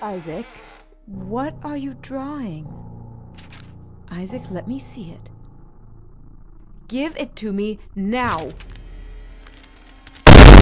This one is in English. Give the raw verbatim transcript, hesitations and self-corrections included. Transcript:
Isaac, what are you drawing? Isaac, let me see it. Give it to me now!